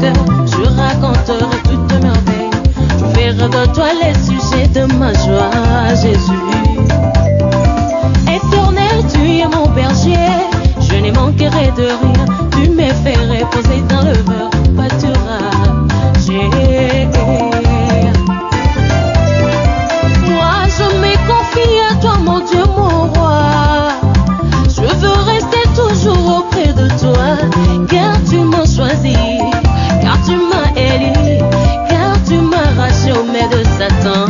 cœur, je raconterai toutes tes merveilles. Je ferai de toi les sujets de ma joie, Jésus. Éternel, tu es mon berger, je ne manquerai de rien. Tu me fais reposer dans le vert pâturage. Moi, je me confie à toi, mon Dieu, mon roi. Je veux rester toujours auprès de toi, car tu m'as choisi, car tu m'as élu, car tu m'as arraché aux mains de Satan.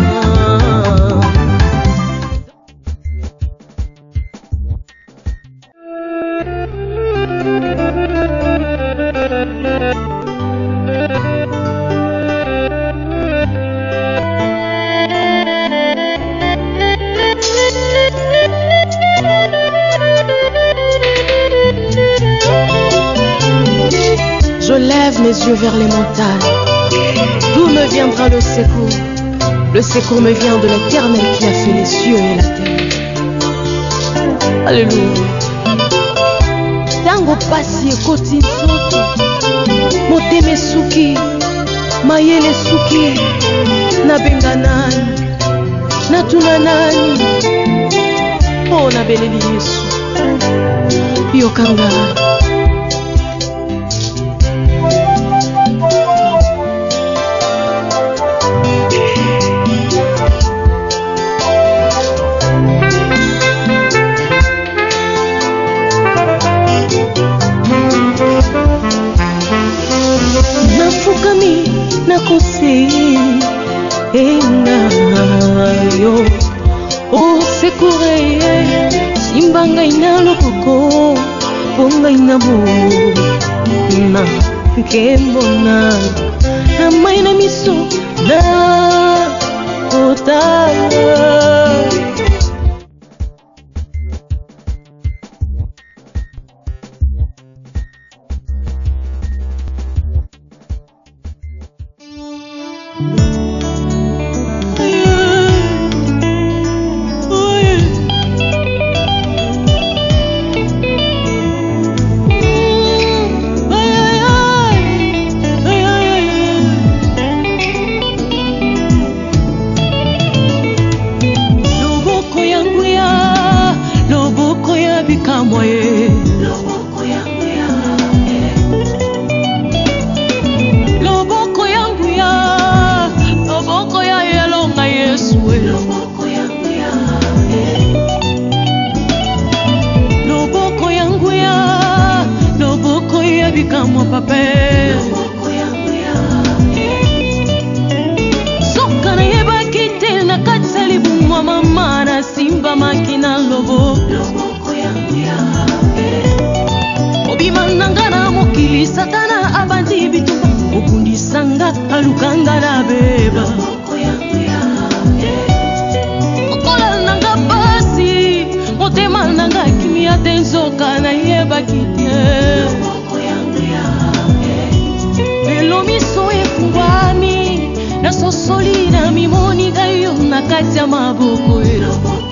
Je lève mes yeux vers les montagnes. D'où me viendra le secours? Le secours me vient de l'Éternel qui a fait les cieux et la terre. Alléluia. Tango pasi ekoti nzoto, motema esuki, mayele esuki, nabenga nani, natuna nani? Oh, nabeleli Yesu, yokanga. Yo, oh sekure, simbanga ina loboko, bonga ina bo, na kembona, na maina miso na kota. Solina mimoni gayo na kati ya maboko.